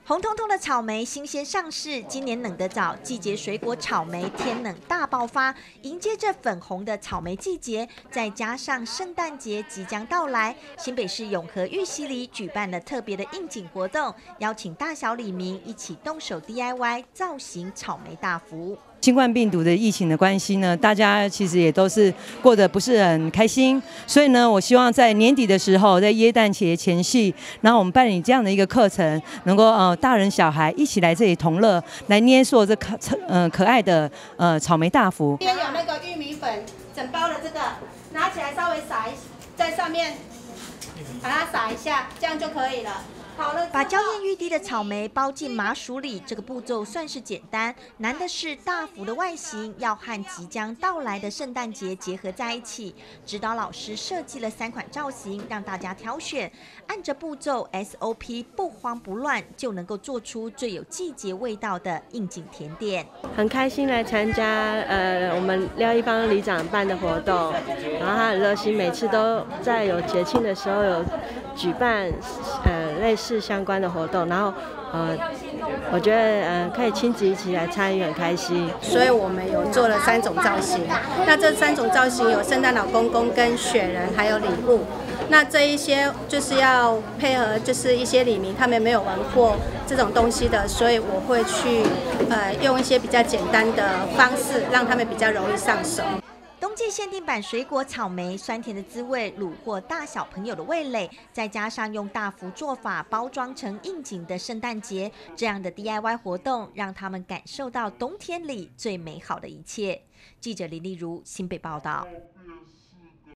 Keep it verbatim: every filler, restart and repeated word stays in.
红彤彤的草莓新鲜上市，今年冷得早，季节水果草莓天冷大爆发，迎接着粉红的草莓季节，再加上圣诞节即将到来，新北市永和玉溪里举办了特别的应景活动，邀请大小里民一起动手 D I Y 造型草莓大福。 新冠病毒的疫情的关系呢，大家其实也都是过得不是很开心，所以呢，我希望在年底的时候，在耶诞节前夕，然后我们办理这样的一个课程，能够呃大人小孩一起来这里同乐，来捏塑这可呃可爱的呃草莓大福。 这边有那个玉米粉，整包的这个，拿起来稍微撒一在上面，把它撒一下，这样就可以了。 把娇艳欲滴的草莓包进麻薯里，这个步骤算是简单，难的是大福的外形要和即将到来的圣诞节结合在一起。指导老师设计了三款造型，让大家挑选，按着步骤 S O P 不慌不乱，就能够做出最有季节味道的应景甜点。 很开心来参加呃我们廖一邦里长办的活动，然后他很热心，每次都在有节庆的时候有举办呃类似是相关的活动，然后呃，我觉得呃可以亲子一起来参与，很开心。 所以我们有做了三种造型，那这三种造型有圣诞老公公跟雪人，还有礼物。那这一些就是要配合，就是一些里民他们没有玩过这种东西的，所以我会去呃用一些比较简单的方式，让他们比较容易上手。 冬季限定版水果草莓，酸甜的滋味虏获大小朋友的味蕾，再加上用大幅做法包装成应景的圣诞节，这样的 D I Y 活动，让他们感受到冬天里最美好的一切。记者林丽如新北报道。